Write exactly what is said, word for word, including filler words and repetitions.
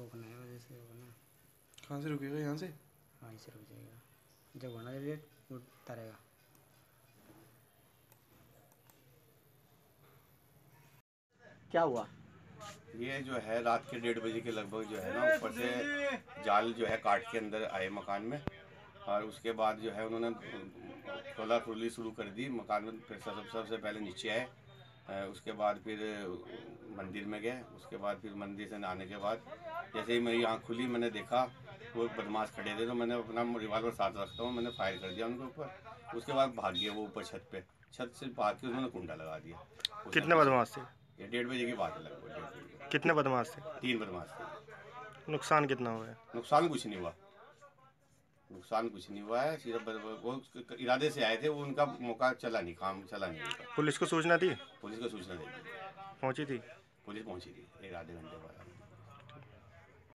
रोकना है वजह से वो ना। कहाँ से रुकेगा? यहाँ से? हाँ इसे रुक जाएगा, जब होना जब ये उठता रहेगा। क्या हुआ? ये जो है रात के डेढ़ बजे के लगभग जो है ना ऊपर से जाल जो है काट के अंदर आए मकान में, और उसके बाद जो है उन्होंने खोला खुली शुरू कर दी मकान में। फिर सब सबसे पहले नीचे आए, उसके बाद फिर मंदिर में गए। उसके बाद फिर मंदिर से आने के बाद जैसे ही मेरी आँख खुली मैंने देखा वो बदमाश खड़े थे, तो मैंने अपना रिवॉल्वर साथ रखता हूँ, मैंने फायर कर दिया उनके ऊपर। उसके बाद भाग गया वो ऊपर छत पे, छत से भाग के उन्होंने कुंडा लगा दिया। कितने बदमाश थे? ये डेढ़ बजे की बात है लगभग, डेढ़ बजे। कितने बदमाश थे? तीन बदमाश थे। नुकसान कितना हुआ है? नुकसान कुछ नहीं हुआ, नुकसान कुछ नहीं हुआ है। सिर्फ वो इरादे से आए थे, वो उनका मौका चला नहीं, काम चला नहीं उनका। पुलिस को सूचना दी? पुलिस को सूचना दी, पहुंची थी? पुलिस पहुंची थी एक आधे घंटे बाद।